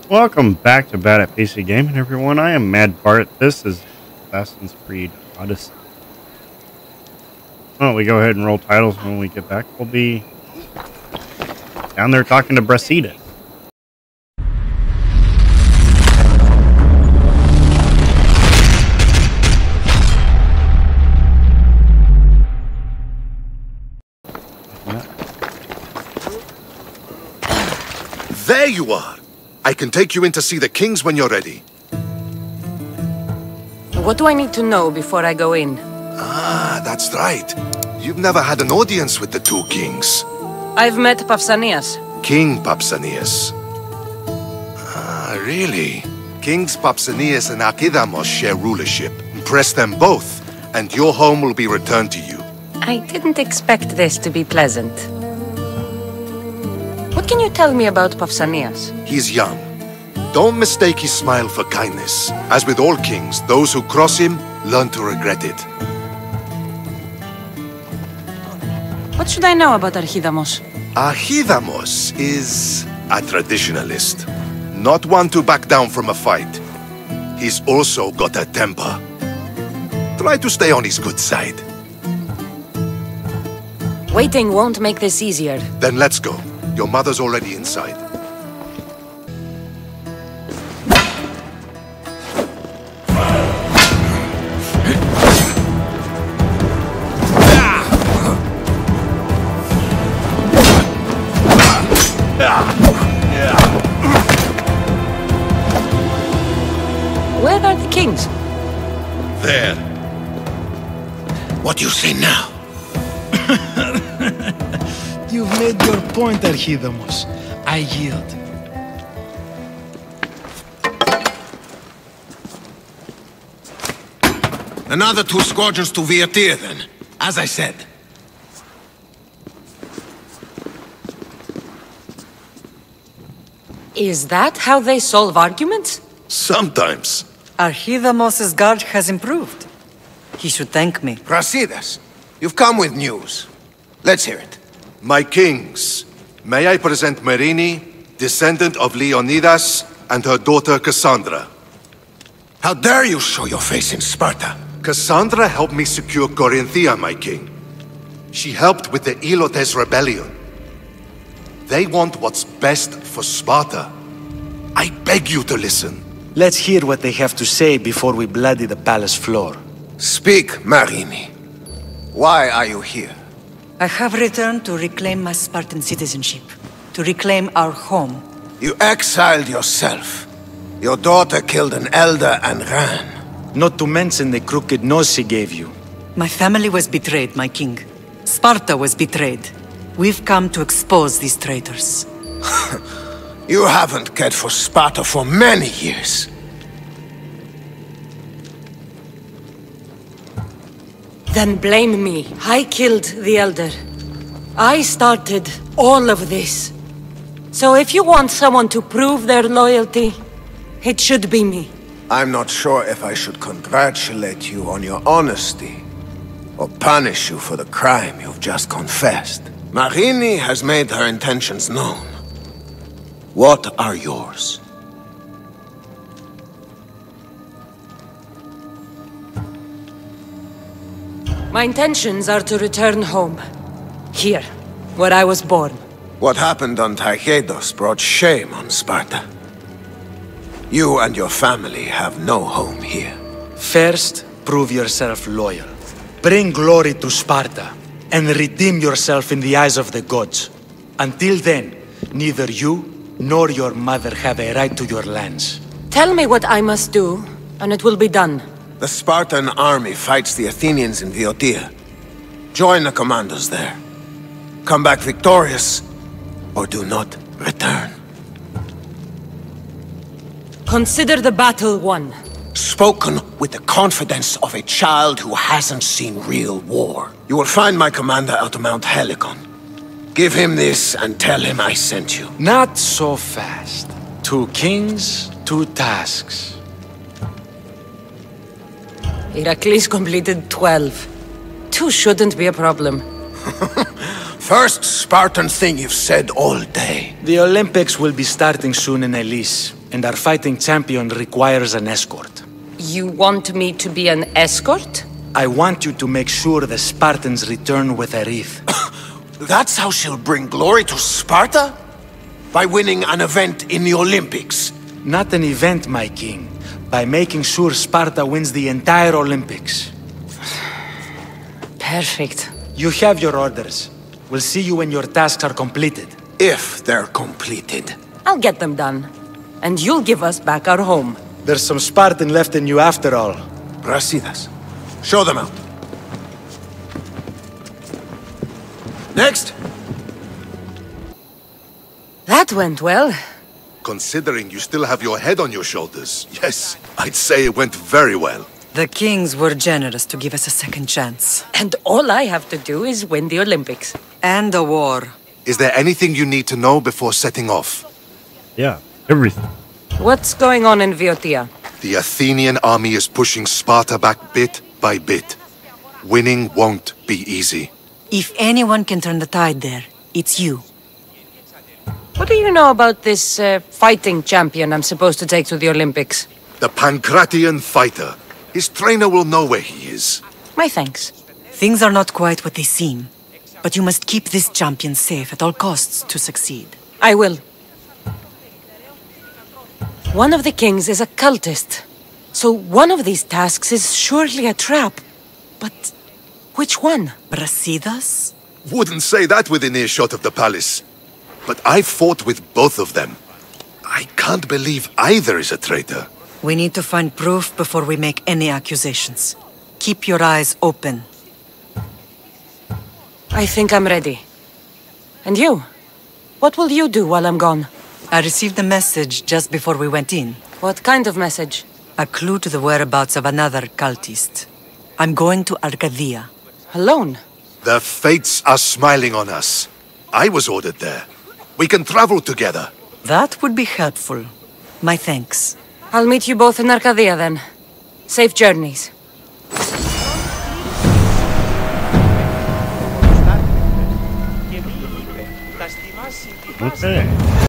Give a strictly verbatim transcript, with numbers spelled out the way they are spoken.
Welcome back to Bad at PcGaming, everyone. I am MadBart. This is Assassin's Creed Odyssey. Why don't we go ahead and roll titles when we get back? We'll be down there talking to Brasida. There you are! I can take you in to see the kings when you're ready. What do I need to know before I go in? Ah, that's right. You've never had an audience with the two kings. I've met Pausanias. King Pausanias. Ah, really? Kings Pausanias and Archidamos share rulership. Impress them both, and your home will be returned to you. I didn't expect this to be pleasant. What can you tell me about Pausanias? He's young. Don't mistake his smile for kindness. As with all kings, those who cross him learn to regret it. What should I know about Archidamos? Archidamos is a traditionalist. Not one to back down from a fight. He's also got a temper. Try to stay on his good side. Waiting won't make this easier. Then let's go. Your mother's already inside. Where are the kings? There. What do you say now? You've made your point, Archidamos. I yield. Another two squadrons to Viatir, then. As I said. Is that how they solve arguments? Sometimes. Archidamos's guard has improved. He should thank me. Brasidas, you've come with news. Let's hear it. My kings, may I present Marini, descendant of Leonidas, and her daughter Cassandra. How dare you show your face in Sparta? Cassandra helped me secure Corinthia, my king. She helped with the Elotes rebellion. They want what's best for Sparta. I beg you to listen. Let's hear what they have to say before we bloody the palace floor. Speak, Marini. Why are you here? I have returned to reclaim my Spartan citizenship, to reclaim our home. You exiled yourself. Your daughter killed an elder and ran. Not to mention the crooked nose she gave you. My family was betrayed, my king. Sparta was betrayed. We've come to expose these traitors. You haven't cared for Sparta for many years. Then blame me. I killed the Elder. I started all of this. So if you want someone to prove their loyalty, it should be me. I'm not sure if I should congratulate you on your honesty, or punish you for the crime you've just confessed. Marini has made her intentions known. What are yours? My intentions are to return home. Here, where I was born. What happened on Taygetos brought shame on Sparta. You and your family have no home here. First, prove yourself loyal. Bring glory to Sparta, and redeem yourself in the eyes of the gods. Until then, neither you nor your mother have a right to your lands. Tell me what I must do, and it will be done. The Spartan army fights the Athenians in Viatir. Join the commandos there. Come back victorious, or do not return. Consider the battle won. Spoken with the confidence of a child who hasn't seen real war. You will find my commander at Mount Helicon. Give him this and tell him I sent you. Not so fast. Two kings, two tasks. Heracles completed twelve. Two shouldn't be a problem. First Spartan thing you've said all day. The Olympics will be starting soon in Elise. and our fighting champion requires an escort. You want me to be an escort? I want you to make sure the Spartans return with a wreath. That's how she'll bring glory to Sparta? By winning an event in the Olympics? Not an event, my king. By making sure Sparta wins the entire Olympics. Perfect. You have your orders. We'll see you when your tasks are completed. If they're completed. I'll get them done. And you'll give us back our home. There's some Spartan left in you after all. Brasidas. Show them out. Next. That went well. Considering you still have your head on your shoulders, yes, I'd say it went very well. The kings were generous to give us a second chance. And all I have to do is win the Olympics. And a war. Is there anything you need to know before setting off? Yeah, everything. What's going on in Viotia? The Athenian army is pushing Sparta back bit by bit. Winning won't be easy. If anyone can turn the tide there, it's you. What do you know about this uh, fighting champion I'm supposed to take to the Olympics? The Pancratian fighter. His trainer will know where he is. My thanks. Things are not quite what they seem. But you must keep this champion safe at all costs to succeed. I will. One of the kings is a cultist. So one of these tasks is surely a trap. But which one? Brasidas? Wouldn't say that within earshot of the palace. But I fought with both of them. I can't believe either is a traitor. We need to find proof before we make any accusations. Keep your eyes open. I think I'm ready. And you? What will you do while I'm gone? I received a message just before we went in. What kind of message? A clue to the whereabouts of another cultist. I'm going to Arcadia. Alone? The fates are smiling on us. I was ordered there. We can travel together. That would be helpful. My thanks. I'll meet you both in Arcadia then. Safe journeys. Okay.